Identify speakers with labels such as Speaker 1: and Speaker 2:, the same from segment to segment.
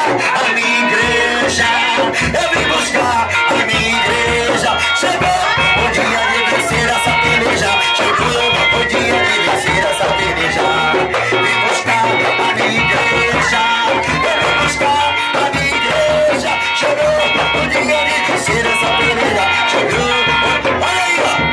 Speaker 1: a minha igreja. Eu vim buscar a minha igreja. Chegou o dia de vencer essa peleja. Chegou o dia de vencer essa peleja. Vim buscar a minha igreja. Eu vim buscar a minha igreja. Chegou o dia de vencer essa peleja. Chegou, olha aí, ó.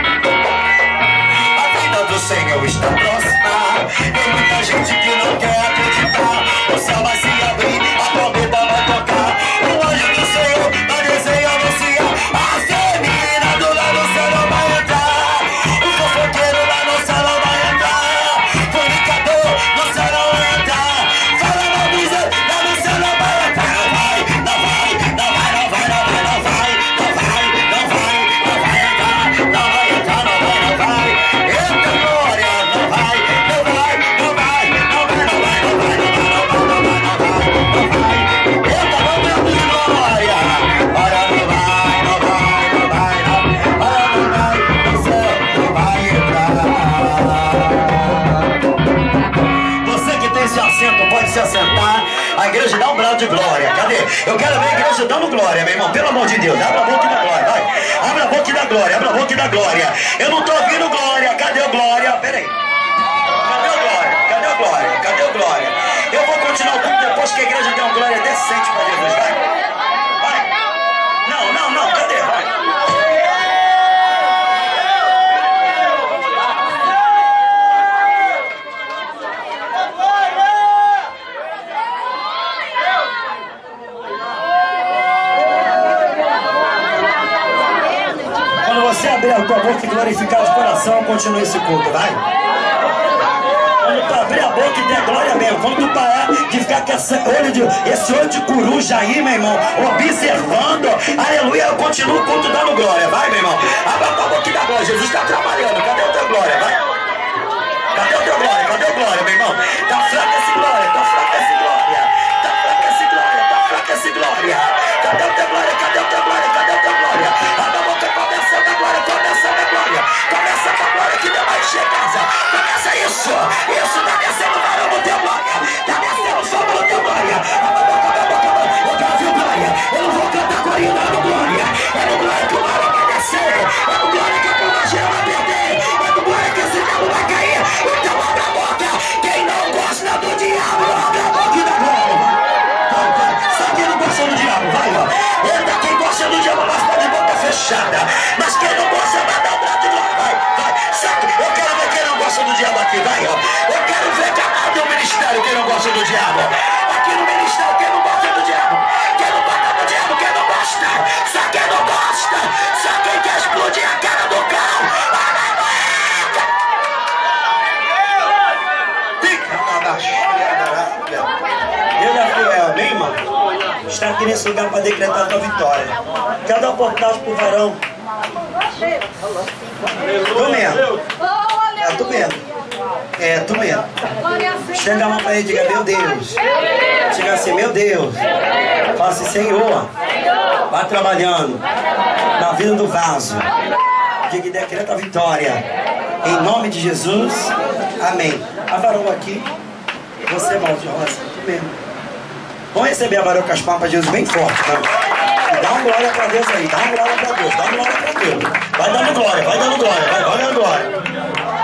Speaker 1: A vida do Senhor está próxima. Tem muita gente que não quer acreditar. O céu vai se abrir, a trombeta vai tocar. O anjo do Senhor vai descer e anunciar. A menina do lado do céu não vai entrar. O fofoqueiro lá no céu não vai entrar. Fornicador no céu não vai entrar. Fala na brisa, lá no céu não vai entrar. Não vai, não vai, não vai, não vai, não vai, não vai, não vai, não vai, não vai entrar, não vai entrar, não vai, não vai. Eita glória, não vai, não vai, não vai, não vai, não vai, não vai, não vai, não vai, não vai, não vai, não vai. Eita momento de glória. Olha, não vai, não vai, não vai, não. Olha, não vai, no céu não vai entrar. Você que tem esse assento pode se assentar. A igreja dá um brado de glória. Cadê? Eu quero ver a igreja dando glória, meu irmão. Pelo amor de Deus, abra a boca e dá glória, vai. Abra a boca e dá glória, abra a boca e dá glória. Eu não tô ouvindo glória. Cadê o glória? Peraí. Cadê o glória? Cadê o glória? Cadê o glória? Eu vou continuar o culto depois que a igreja der uma glória decente pra Jesus, vai. Vai. Não, não, não, cadê? Vai. Quando você abrir a tua boca e glorificar de coração, continue esse culto, vai. Quando tu abrir a boca e der glória mesmo, quando tu parar de ficar com esse olho de coruja aí, meu irmão, observando, aleluia, eu continuo o culto dando glória, vai, meu irmão. Abra a tua boca e dá glória, Jesus está trabalhando, cadê a tua glória, vai? Cadê a tua glória, cadê a glória, meu irmão? Tá fraca essa glória, tá fraca essa glória, tá fraca essa glória, tá fraca essa glória. Cadê a tua glória, cadê a tua glória, cadê a tua glória? Abra a boca, começa a tua glória, começa a tua glória, começa a tua glória que Deus vai encher casa, começa isso, tá descendo varão no teu glória, tá descendo fogo no teu glória. Abra a boca, eu quero ouvir glória, eu não vou cantar corinho, não, no glória, é no glória que o glória vai descer, é no glória que a pombageira vai perder, é no glória que esse diabo vai cair. Então abra a boca, quem não gosta do diabo, abre a boca e dá glória. Só quem não gosta do diabo, vai, ó. Eita, quem gosta do diabo, mas tá de boca fechada. Mas quem não gosta, vai dar um brado de glória, vai, vai. Só que eu quero ver quem não gosta do diabo aqui, vai, ó. Eu quero ver aqui no ministério quem não gosta do diabo. Aqui no ministério quem não gosta do diabo. Quem não gosta do diabo, quem não gosta. Só quem não gosta. Só quem quer explodir a cara do cão. Deus é fiel, amém, irmão? Está aqui nesse lugar para decretar a tua vitória. Quero dar uma oportunidade pro varão. Tu mesmo. É, tu mesmo. É, tu mesmo. Chega a mão para ele e diga, meu Deus. Chega assim, meu Deus. Fala assim, Senhor, vai trabalhando na vida do vaso. Diga e decreta a vitória. Em nome de Jesus. Amém. A varão aqui. Você, mal de rosa, tu mesmo. Vamos receber a varão com as palmas de Jesus bem forte, tá? E dá uma glória pra Deus aí, dá uma glória pra Deus, dá uma glória pra Deus. Vai dando glória, vai dando glória, vai dando glória.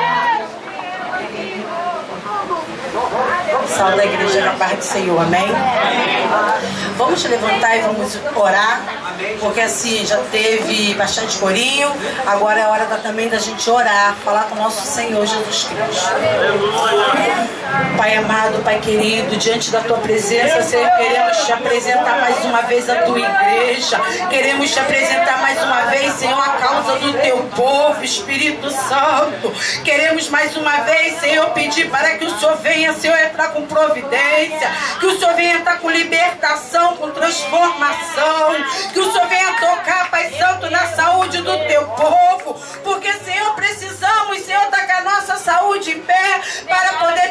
Speaker 2: Salve da igreja na paz do Senhor, amém? Vamos levantar e vamos orar, porque assim, já teve bastante corinho, agora é hora também da gente orar, falar com o nosso Senhor Jesus Cristo. Pai amado, Pai querido, diante da Tua presença, Senhor, queremos Te apresentar mais uma vez a Tua igreja, queremos Te apresentar mais uma vez, Senhor, a causa do Teu povo, Espírito Santo, queremos mais uma vez, Senhor, pedir para que o Senhor venha, Senhor, entrar com providência, que o Senhor venha entrar com libertação, com transformação, que o Senhor venha tocar, Pai Santo, na saúde do Teu povo, porque, Senhor, precisamos, Senhor, estar com a nossa saúde em pé para poder Te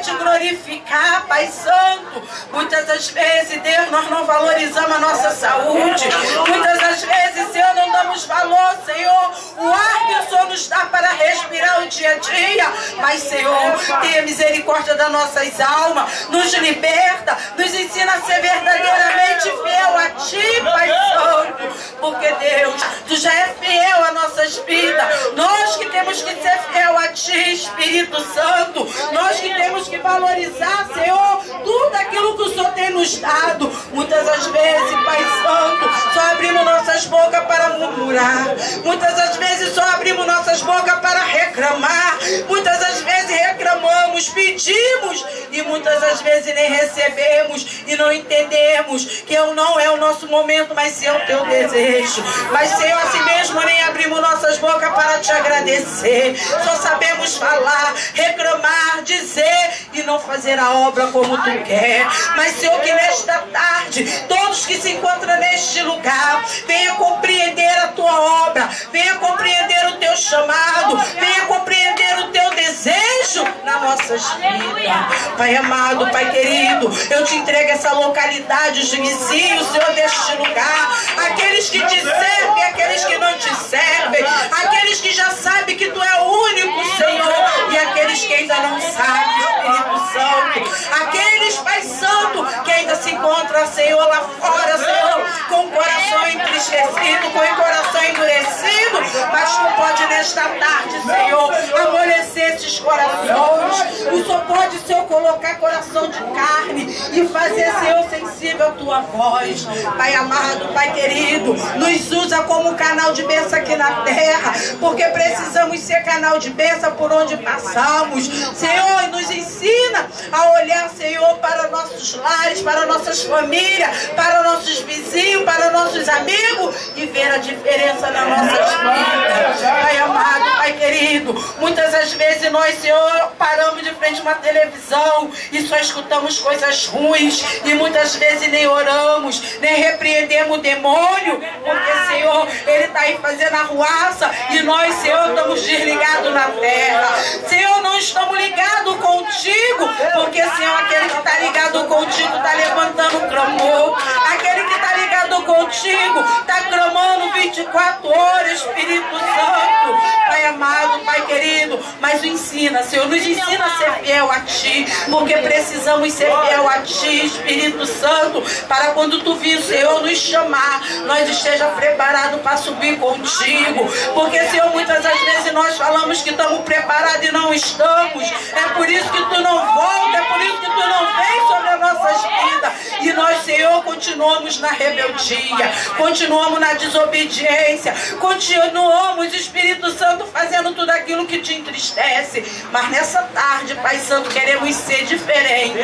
Speaker 2: te glorificar, Pai Santo. Muitas das vezes, Deus, nós não valorizamos a nossa saúde. Muitas das vezes, Senhor, não damos valor, Senhor, o ar que o Senhor nos dá para respirar o dia a dia. Mas, Senhor, tenha misericórdia das nossas almas, nos liberta, nos ensina a ser verdadeiramente fiel a Ti, Pai Santo. Porque, Deus, Tu já és fiel às nossas vidas. Nós que temos que ser fiel a Ti, Espírito Santo. Nós que temos que valorizar, Senhor, tudo aquilo que o Senhor tem nos dado. Muitas das vezes, Pai Santo, só abrimos nossas bocas para murmurar. Muitas das vezes só abrimos nossas bocas para reclamar. Muitas das vezes reclamamos, pedimos e muitas das vezes nem recebemos e não entendemos que não é o nosso momento, mas sim é o Teu desejo. Mas, Senhor, assim mesmo nem abrimos nossas bocas para Te agradecer. Só sabemos falar, reclamar, dizer e não fazer a obra como Tu quer. Mas, Senhor, que nesta tarde, todos que se encontram neste lugar, venha compreender a Tua obra, venha compreender o Teu chamado, venha compreender o Teu desejo nas nossas vidas. Pai amado, Pai querido, eu Te entrego essa localidade, os vizinhos, Senhor, deste lugar, aqueles que Te servem, aqueles que não Te servem, aqueles que já sabem que Tu é o único, Senhor, e aqueles que ainda não sabem, Espírito Santo, aqueles, Pai Santo, que ainda se encontram, Senhor, lá fora, Senhor, com o coração entristecido, com o coração endurecido, mas Tu pode nesta tarde, Senhor, amolecer esses corações. O Senhor pode, Senhor, colocar coração de carne e fazer, Senhor, sensível a Tua voz. Pai amado, Pai querido, nos usa como canal de bênção aqui na terra, porque precisamos ser canal de bênção por onde passamos. Senhor, nos ensina a olhar, Senhor, para nossos lares, para nossas famílias, para nossos vizinhos, para nossos amigos e ver a diferença nas nossas vidas. Pai amado, Pai querido, muitas das vezes nós, Senhor, paramos de frente a uma televisão e só escutamos coisas ruins e muitas vezes nem oramos, nem repreendemos o demônio, porque, Senhor, ele está aí fazendo arruaça e nós, Senhor, estamos desligados na terra. Senhor, não estamos ligados contigo, porque, Senhor, aquele que está ligado contigo está levantando o clamor. Aquele que está ligado contigo está clamando 24 horas, Espírito Santo. Pai amado, Pai querido, mas ensina, Senhor, nos ensina a ser fiel a Ti, porque precisamos ser fiel a Ti, Espírito Santo, para quando Tu vir, Senhor, nos chamar, nós esteja preparados para subir contigo. Porque, Senhor, muitas das vezes nós falamos que estamos preparados e não estamos. É por isso que Tu não volta, é por isso que Tu não vem sobre as nossas vidas. E nós, Senhor, continuamos na rebeldia, continuamos na desobediência, continuamos, Espírito Santo, fazendo tudo aquilo que Te entristece. Mas nessa tarde, Pai Santo, queremos ser diferente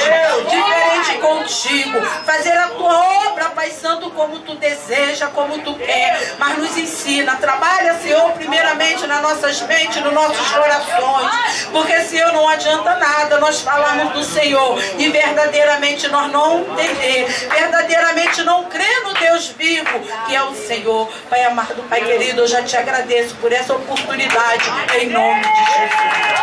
Speaker 2: contigo, fazer a Tua obra, Pai Santo, como Tu deseja, como Tu quer. Mas nos ensina, trabalha, Senhor, primeiramente nas nossas mentes, nos nossos corações, porque, Senhor, não adianta nada nós falarmos do Senhor e verdadeiramente nós não entender, verdadeiramente não crer no Deus vivo, que é o Senhor. Pai amado, Pai querido, eu já Te agradeço por essa oportunidade, em nome de Jesus.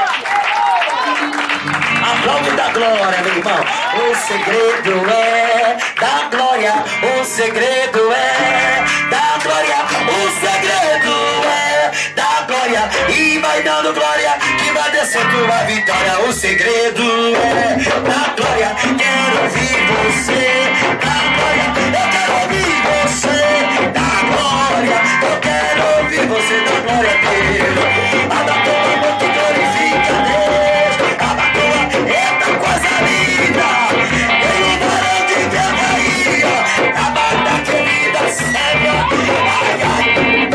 Speaker 1: Aplaude da glória, meu irmão. O segredo é da glória. O segredo é da glória. O segredo é da glória. E vai dando glória que vai descer tua vitória. O segredo é da glória. Quero ouvir você da glória. Eu quero ouvir você da glória. Eu quero ouvir você da glória a Deus. A da tua mão que glorifica a Deus. A da tua, eita coisa linda. Tem um varão de guerra aí, ó. A banda querida, cega. Ai, ai.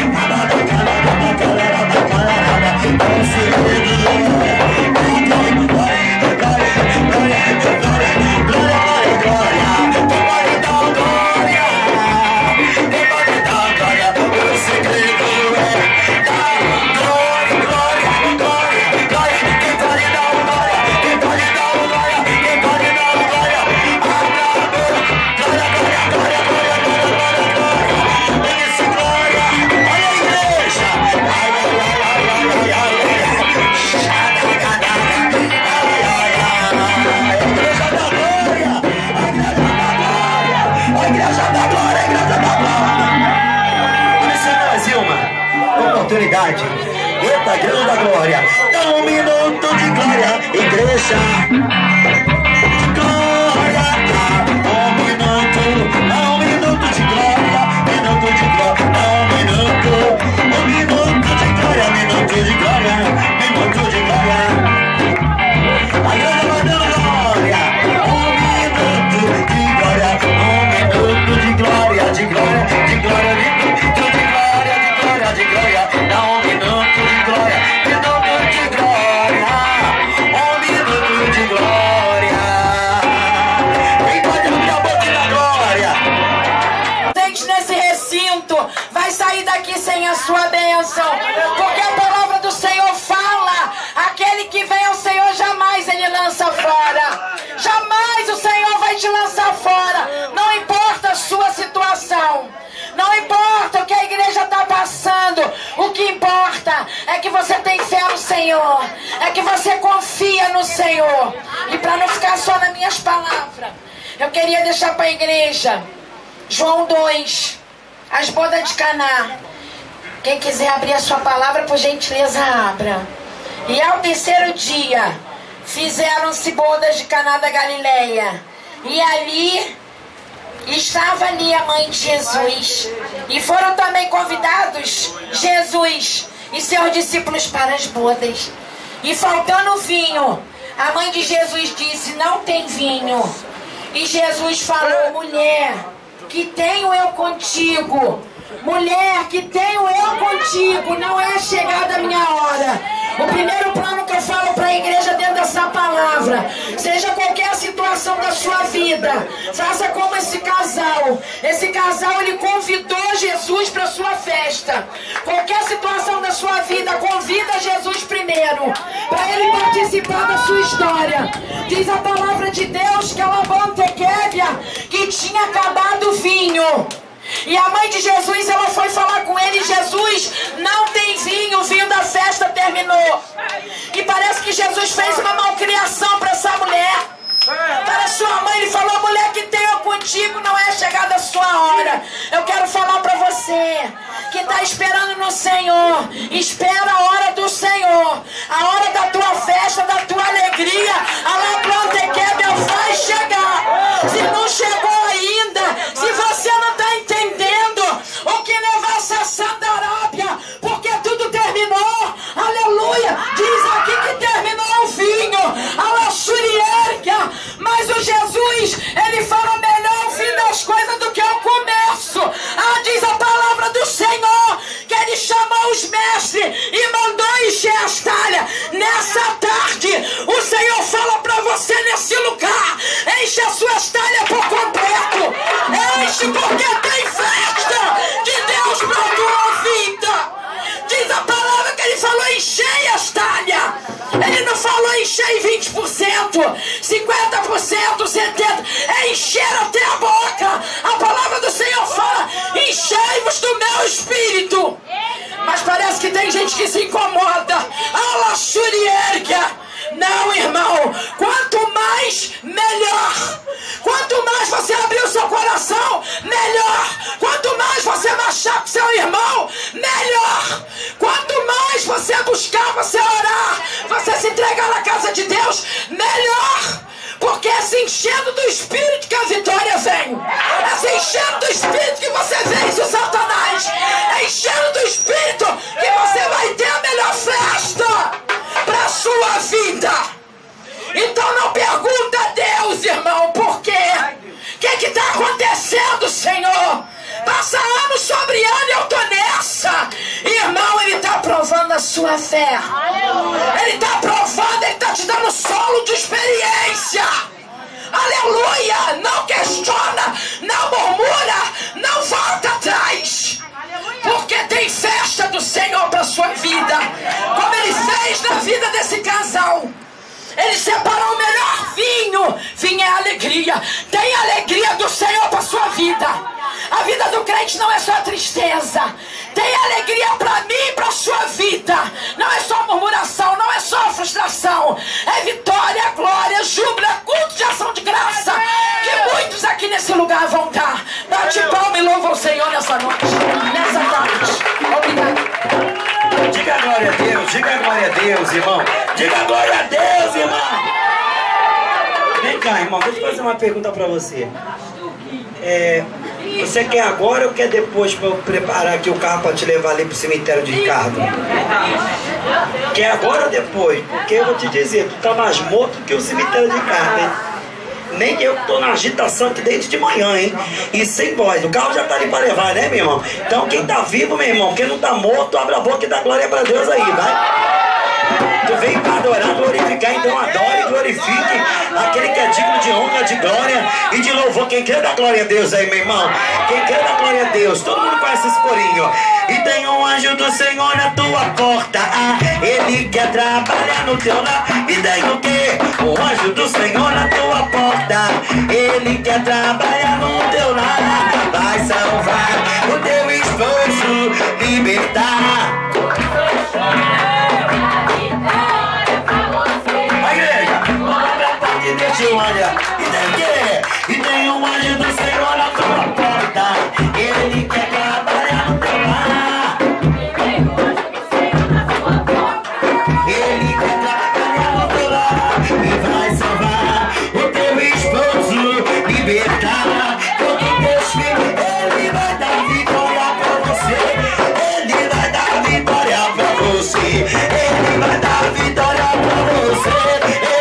Speaker 1: Oportunidade. Eita, Igreja da Glória. Dá um minuto de glória, igreja de glória. Dá um minuto de glória, minuto de glória. Dá um minuto de glória, minuto de glória, minuto de glória. A igreja mandando glória. Um minuto de glória, de glória, de glória, de glória, de glória, dá um minuto de glória, minuto de glória, um minuto de glória. Quem pode abrir a boca da glória?
Speaker 2: Gente nesse recinto vai sair daqui sem a sua bênção, porque a palavra do Senhor fala: aquele que vem ao Senhor jamais ele lança fora. Jamais o Senhor vai te lançar fora. Não importa a sua situação. Não importa o que a igreja está passando, o que importa é que você tem fé no Senhor, é que você confia no Senhor. E para não ficar só nas minhas palavras, eu queria deixar para a igreja João 2, as bodas de Caná. Quem quiser abrir a sua palavra, por gentileza, abra. E ao terceiro dia, fizeram-se bodas de Caná da Galileia. E ali estava ali a mãe de Jesus. E foram também convidados Jesus e seus discípulos para as bodas. E faltando vinho, a mãe de Jesus disse: não tem vinho. E Jesus falou: mulher, que tenho eu contigo? Mulher, que tenho eu contigo? Não é chegada a minha hora. O primeiro plano que eu falo para a igreja dentro dessa palavra: seja qualquer situação da sua vida, faça como esse casal. Esse casal, ele convidou Jesus para sua festa. Qualquer situação da sua vida, convida Jesus primeiro, para ele participar da sua história. Diz a palavra de Deus que ela que tinha acabado o vinho. E a mãe de Jesus, ela foi falar com ele: Jesus, não tem vinho, o vinho da festa terminou. E parece que Jesus fez uma malcriação para essa mulher. Para sua mãe, ele falou: mulher, que tenho contigo, não é chegada a sua hora. Eu quero falar para você que está esperando no Senhor: espera a hora do Senhor, a hora da tua festa, da tua alegria. A La Plantequebia vai chegar. Se não chegou ainda, se você não está entendendo o que levar essa Santa Arábia, porque tudo terminou, aleluia. Diz aqui que terminou o vinho, a La Xurierga. Mas o Jesus, ele fala: melhor o fim das coisas do que o começo. Diz a palavra do Senhor que ele chamou os mestres e mandou encher as talhas. Nessa tarde, o Senhor fala para você nesse lugar: enche as suas talhas por completo. Enche, porque tem festa de Deus para tua vida. Diz a palavra que ele falou: enchei as talhas. Ele não falou encher 20%, 50%, 70%. É encher até a boca. A palavra do Senhor fala: enchei-vos do meu espírito. Mas parece que tem gente que se incomoda. Ala Xurierga. Não, irmão. Quanto mais, melhor. Quanto mais você abrir o seu coração, melhor. Quanto mais você marchar com seu irmão, melhor. Quanto mais você buscar, você orar, você se entregar na casa de Deus, melhor. Porque é se enchendo do Espírito que a vitória vem. É se enchendo do Espírito que você vence o Satanás. É enchendo do Espírito que você vai ter a melhor festa para a sua vida. Então não pergunta a Deus, irmão, por quê? O que está acontecendo, Senhor? Passa ano sobre ano e eu tô nessa. sua fé. Ele está aprovando, Ele está te dando solo de experiência. Aleluia! Não questiona, não murmura, não volta atrás. Porque tem festa do Senhor para sua vida. Como Ele fez na vida desse casal. Ele separou o melhor vinho. Vinho é alegria. Tem alegria do Senhor para sua vida. A vida do crente não é só tristeza. Tem alegria para mim e para sua vida. Não é só murmuração, não é só frustração. É vitória, glória, júbilo, culto de ação de graça. Que muitos aqui nesse lugar vão dar. Bate palma e louva o Senhor nessa noite, nessa tarde. Obrigado.
Speaker 1: Diga glória a Deus, diga glória a Deus, irmão. Diga glória a Deus, irmão. Vem cá, irmão, deixa eu fazer uma pergunta para você. Você quer agora ou quer depois para eu preparar aqui o carro para te levar ali pro cemitério de Ricardo? Quer agora ou depois? Porque eu vou te dizer, tu tá mais morto que o cemitério de Ricardo, hein? Nem eu que tô na agitação aqui desde de manhã, hein? E sem voz, o carro já tá ali para levar, né, meu irmão? Então quem tá vivo, meu irmão, quem não tá morto, abre a boca e dá glória para Deus aí, vai? Tu veio para adorar, glorificar, então adore, glorifique aquele que é digno de honra, de glória e de louvor. Quem quer dar glória a Deus aí, meu irmão? Quem quer dar glória a Deus? Todo mundo conhece esse corinho. E tem um anjo do Senhor na tua porta, ele quer trabalhar no teu lar. E tem o quê? O anjo do Senhor na tua porta, ele quer trabalhar no teu lar. Vai salvar o teu esposo, libertar. Olha, e tem o quê? E tem um anjo do Senhor na tua porta, ele quer trabalhar no teu lar. Ele quer trabalhar no teu lar e vai salvar o teu esposo, libertar todo teus filhos. Ele vai dar vitória pra você, ele vai dar vitória pra você, ele vai dar vitória pra você.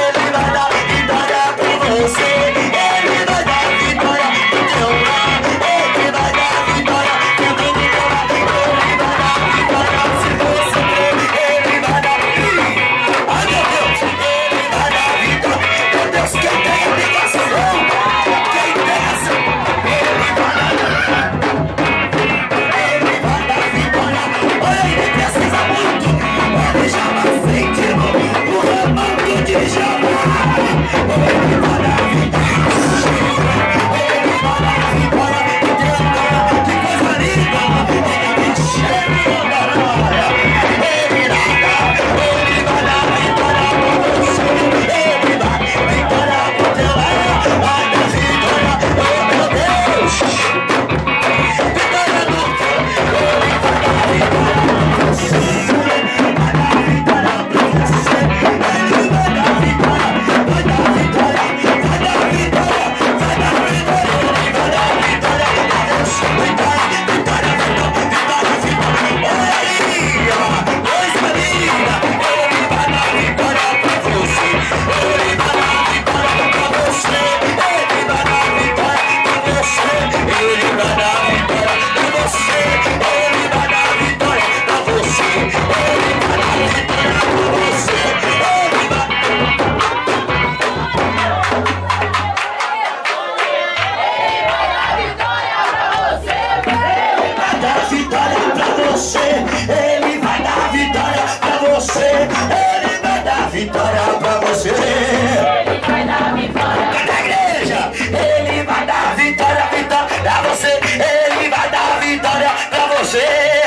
Speaker 1: Ele vai dar vitória pro teu lar. Ele vai dar vitória pro teu lar. Ele vai dar vitória se você crer. Ele vai dar vitória. Ai meu Deus, ele vai dar vitória. Meu Deus, quem tem aplicação? Quem tem ação? Ele vai dar. Ele vai dar vitória. Olha, ele precisa muito. Ele já vai frente, irmão. O ramando de Jamar. Ele vai dar vitória. Ele vai dar vitória. Que coisa linda. Ele chega da glória. Ele vai dar vitória pra você. Ele vai dar vitória pro teu lar. Vai dar vitória. Oh meu Deus. Vitória do teu. Ele vai dar vitória pra você. Vai dar vitória pra você. Ele vai dar vitória. Vai dar vitória. Vai dar vitória. Vai dar vitória. Ele vai dar vitória. Vitória, vitória, vitória, vitória. Olha aí, ó. Coisa linda. Ele vai dar vitória pra você. Ele vai dar vitória pra você. Ele vai dar vitória pra você. Ele vai dar vitória pra você. Ele vai dar vitória pra você. Ele vai dar vitória pra você. Ele vai dar vitória pra você. Ele vai dar vitória pra você. Ele vai dar vitória pra você. Ele vai dar vitória pra igreja. Ele vai dar vitória, vitória pra você. Ele vai dar vitória pra você.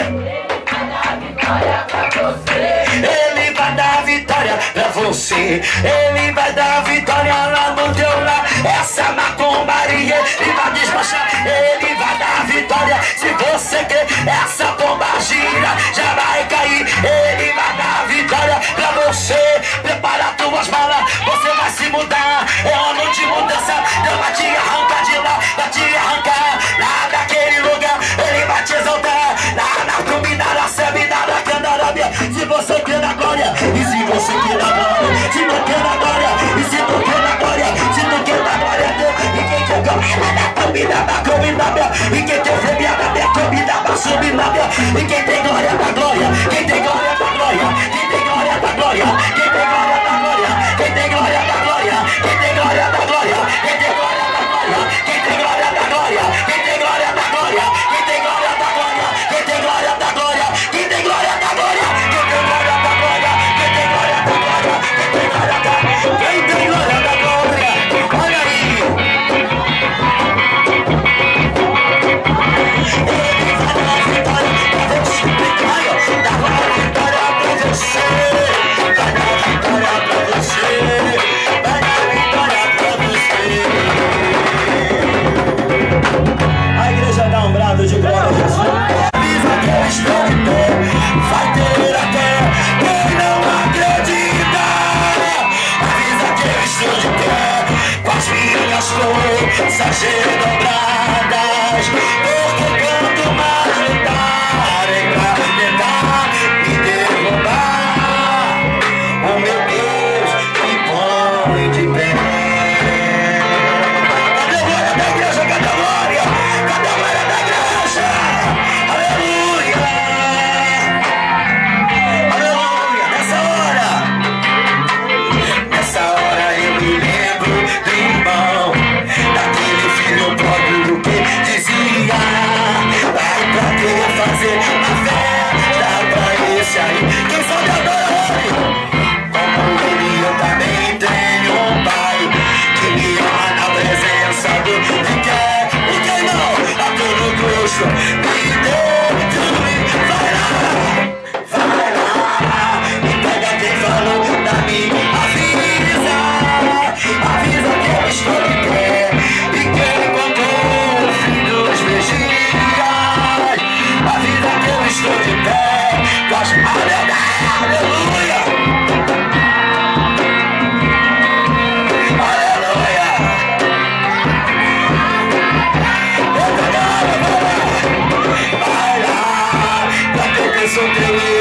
Speaker 1: Ele vai dar vitória pra você. Ele vai dar vitória lá no teu lar. Essa macumbaria ele vai despachar. Ele vai dar vitória se você quer. Essa bomba gira já vai cair. Ele vai dar vitória pra você. Prepara tuas malas, você vai se mudar. É ano de mudança. Deus vai te arrancar de lá, vai te arrancar lá daquele lugar. Ele vai te exaltar lá na combinada, seminada, candarábia. Se você quer na glória, e se você quer na glória, se não quer na glória, e se não quer na glória, se não quer na glória, Deus. E quem quer glória, na combinada, e quem quer femiada, na combinada, subinada. E quem tem glória, na glória.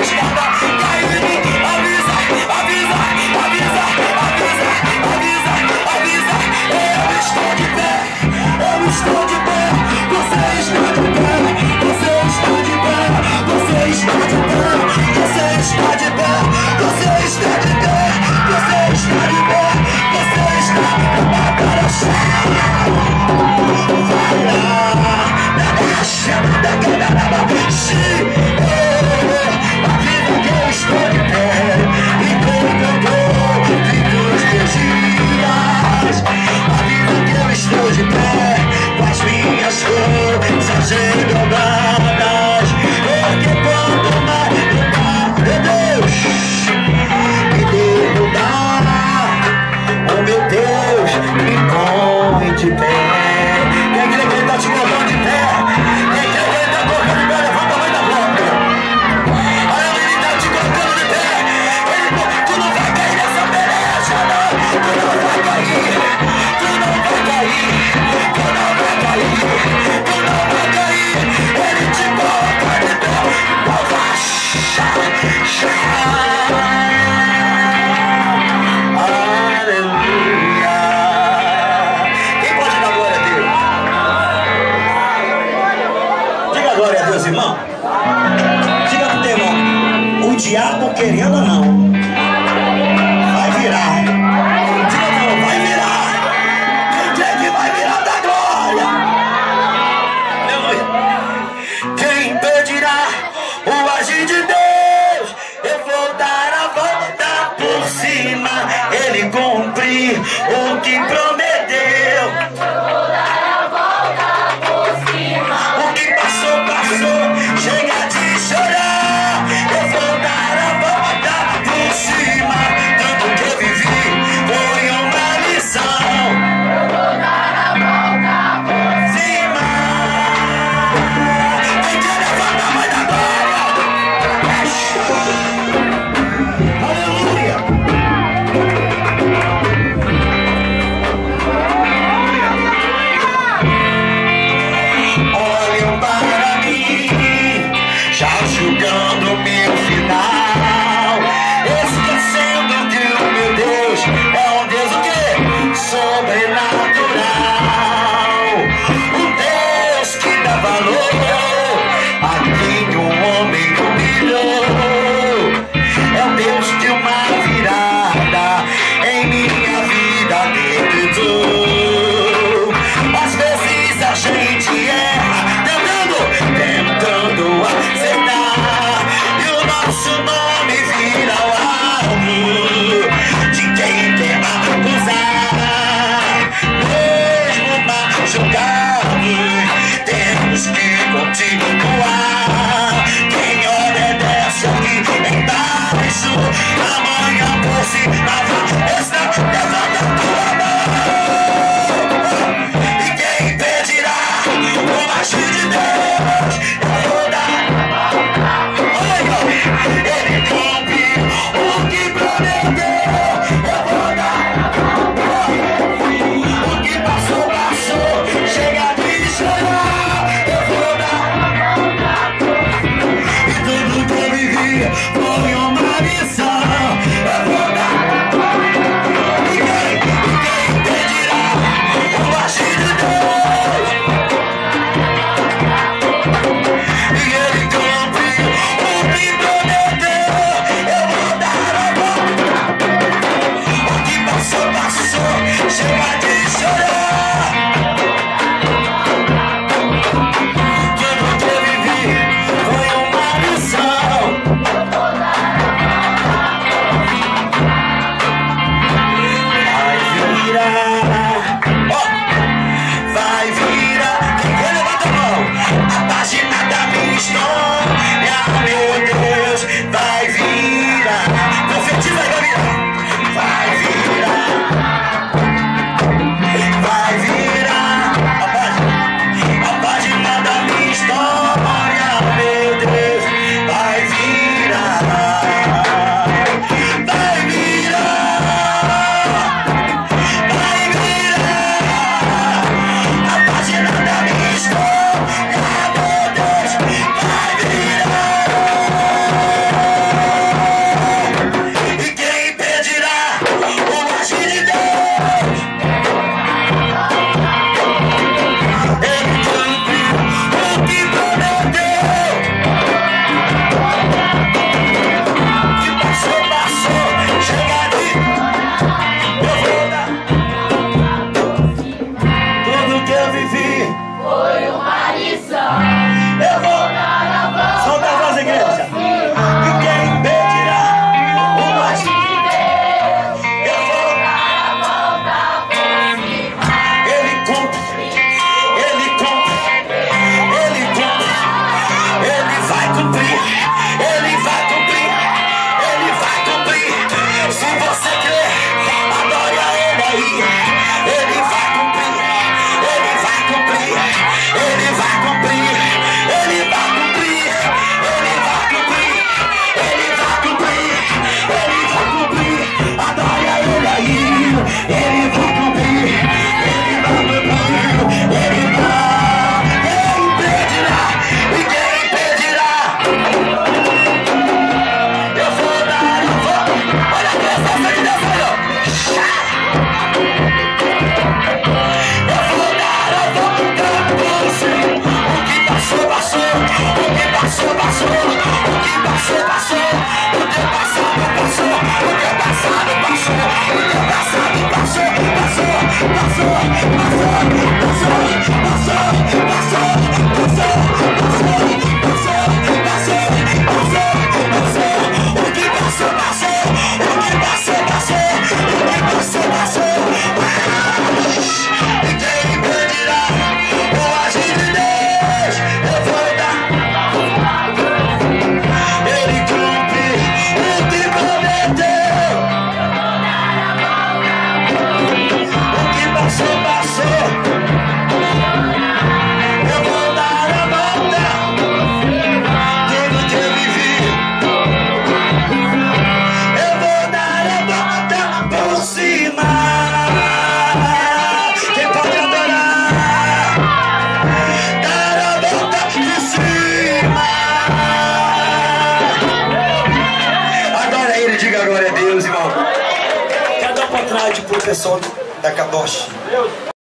Speaker 1: estava caindo. Avisa, avisa, avisa, avisa, avisa, avisa. Eu estou de pé, eu estou de pé. Você está de pé, você está de pé, você está de pé, você está de pé, você está de pé, você está de pé, você está para o chão. Vai lá, na caixa da caramba, avisa que eu estou de pé, enquanto eu dou os meus dias. Avisa que eu estou de pé, com as minhas forças englobadas. Porque quanto mais meu Deus me derrubar, oh meu Deus, me põe de pé. Quem crê que ele está te colocando de pé? Quem crê que ele está colocando de pé? Levanta a mãe da boca. Aí ele está te colocando de pé. Tu não vai cair nessa peleja, não. Tu não vai cair. Tu não vai cair. Tu não vai cair. Tu não vai cair. Ele te coloca de pé. Aleluia. Quem pode dar glória a Deus? Diga glória a Deus, irmão. Diga pro teu irmão, o diabo querendo ou não, vai virar. Diga não, vai virar. Quem é que vai virar da glória? Aleluia. Quem impedirá o agir de Deus? Eu vou dar a volta por cima. Ele cumprir o que prometeu. O que passou, passou. Chega de chorar. Eu vou dar a volta por cima. Tudo que eu vivi foi uma lição. Eu vou dar a volta por cima. Quem quer levantar a mãe da glória? Aleluia. Diga glória a Deus, irmão. Cada um para trás pro pessoal da Caboche.